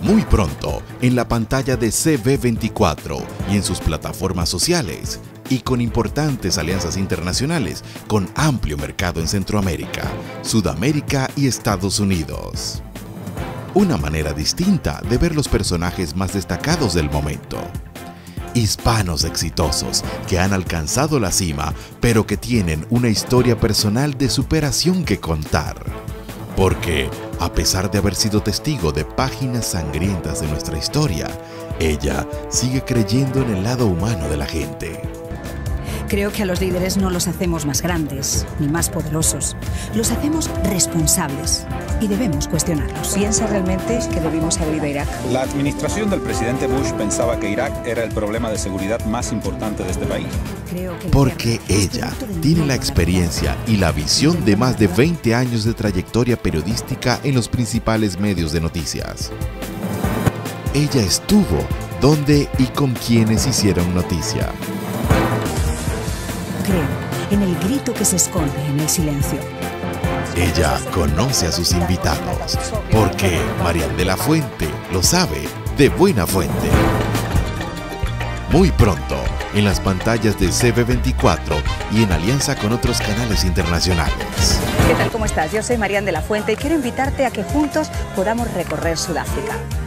Muy pronto, en la pantalla de CB24 y en sus plataformas sociales, y con importantes alianzas internacionales con amplio mercado en Centroamérica, Sudamérica y Estados Unidos. Una manera distinta de ver los personajes más destacados del momento. Hispanos exitosos que han alcanzado la cima, pero que tienen una historia personal de superación que contar. Porque, a pesar de haber sido testigo de páginas sangrientas de nuestra historia, ella sigue creyendo en el lado humano de la gente. Creo que a los líderes no los hacemos más grandes ni más poderosos. Los hacemos responsables y debemos cuestionarlos. ¿Piensa realmente que debimos haber ido a Irak? La administración del presidente Bush pensaba que Irak era el problema de seguridad más importante de este país. Porque ella tiene la experiencia y la visión de más de 20 años de trayectoria periodística en los principales medios de noticias. Ella estuvo donde y con quienes hicieron noticia. Creo en el grito que se esconde en el silencio. Ella conoce a sus invitados, porque Marian de la Fuente lo sabe de buena fuente. Muy pronto, en las pantallas de CB24 y en alianza con otros canales internacionales. ¿Qué tal? ¿Cómo estás? Yo soy Marian de la Fuente y quiero invitarte a que juntos podamos recorrer Sudáfrica.